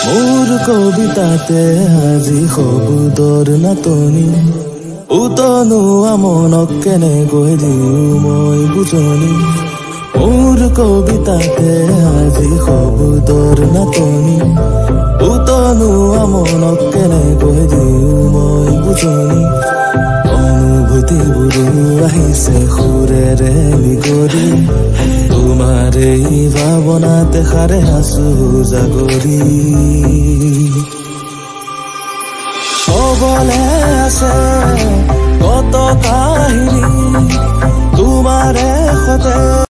মোৰ কবিতাতে আজি শব্দৰ নাটনি উতনোৱা মনক কেনেকৈ দিওঁ মই বুজনি মোৰ কবিতাতে আজি শব্দৰ নাটনি উতনোৱা মনক কেনেকৈ দিওঁ মই বুজনি অনুভূতিবোৰ আহিছে সুৰেৰে নিগৰি তোমাৰ এই ভাৱনাতে সাৰে আছো জাগৰি কবলে আছে কত কাহিনী তোমাৰে সতে